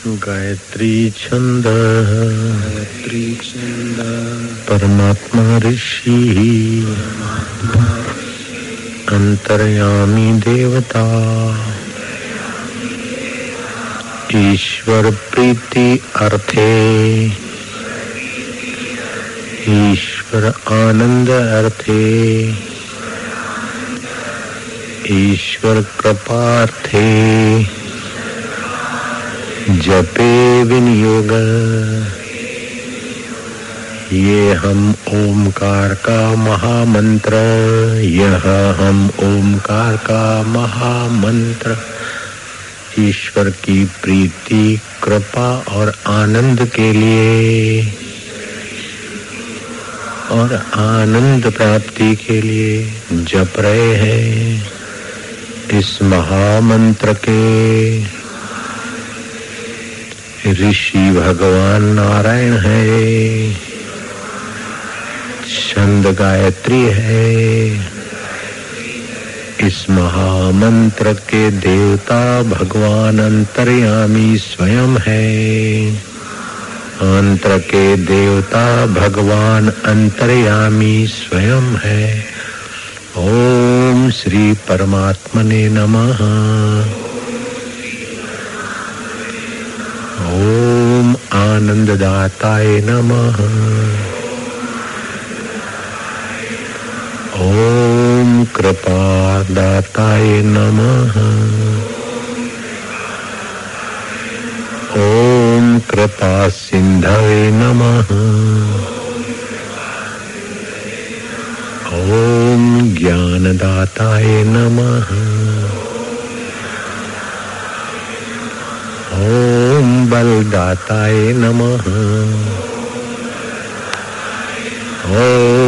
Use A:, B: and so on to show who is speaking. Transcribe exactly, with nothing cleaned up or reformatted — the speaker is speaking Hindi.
A: गायत्री छंद गायत्री छंद परमात्मा ऋषि अंतर्यामी देवता ईश्वर प्रीति अर्थे ईश्वर आनंद अर्थे ईश्वर कृपार्थे जपे विनियोग। ये हम ओमकार का महामंत्र, यह हम ओमकार का महामंत्र ईश्वर की प्रीति कृपा और आनंद के लिए और आनंद प्राप्ति के लिए जप रहे हैं। इस महामंत्र के ऋषि भगवान नारायण है, छंद गायत्री है। इस महामंत्र के देवता भगवान अंतर्यामी स्वयं है। मंत्र के देवता भगवान अंतर्यामी स्वयं है। ओम श्री परमात्मने नमः। ओम आनंददाताय नमः। ओम कृपादाताय नमः। ओम कृपा सिंधवे नमः। ओम ज्ञानदाताय नमः। ओम बलदाताय नमः। ओम